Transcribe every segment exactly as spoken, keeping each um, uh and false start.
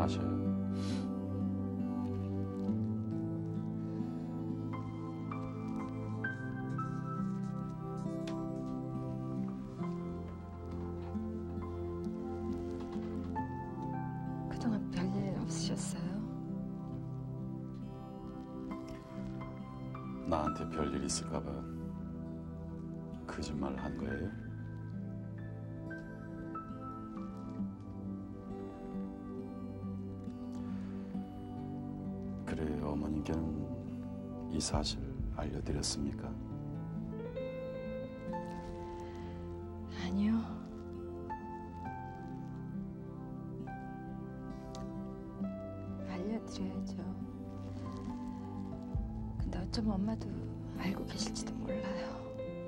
마셔요. 그동안 별일 없으셨어요? 나한테 별일 있을까 봐 거짓말 한 거예요? 그래, 어머님께는 이 사실 알려드렸습니까? 아니요. 알려드려야죠. 근데 어쩌면 엄마도 알고 계실지도 몰라요.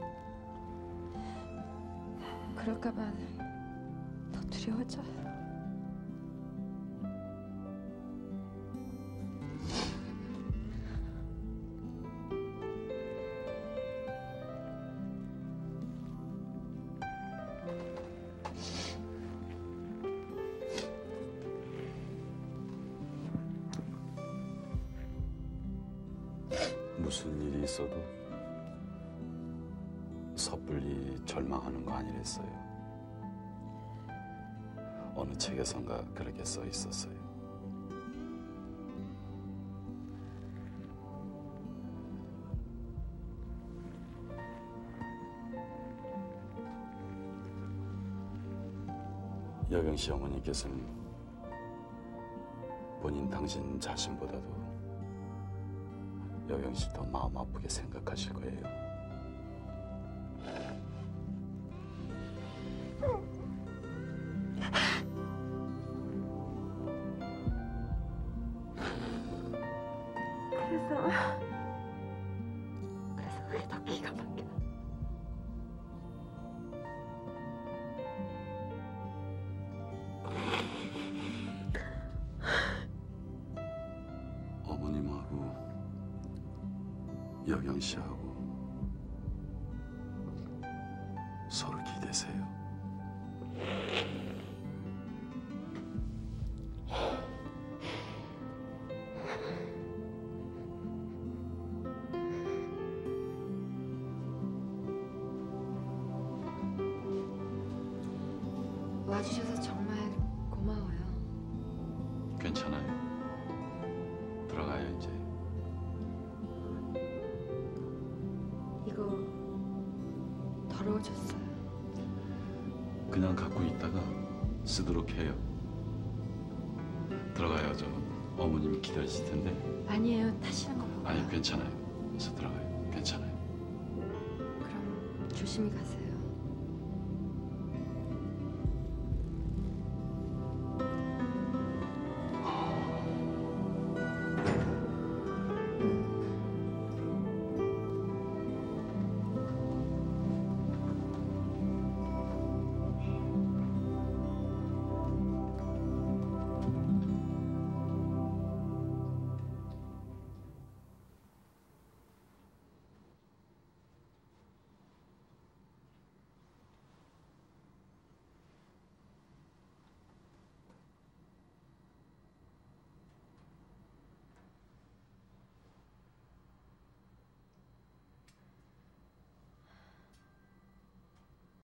그럴까 봐 더 두려워져요. 무슨 일이 있어도 섣불리 절망하는 거 아니랬어요. 어느 책에선가 그렇게 써 있었어요. 여경 씨 어머니께서는 본인 당신 자신보다도 여경 씨 더 마음 아프게 생각하실 거예요. 그래서 그래서 그게 더 기가 막혀. 어머님하고 여경 씨하고 서로 기대세요. 와주셔서 정말 고마워요. 괜찮아요. 들어가요 이제. 이거 더러워졌어요. 그냥 갖고 있다가 쓰도록 해요. 들어가요. 저 어머님이 기다리실 텐데. 아니에요. 타시는 거 보고. 아니 괜찮아요. 어서 들어가요. 괜찮아요. 그럼 조심히 가세요.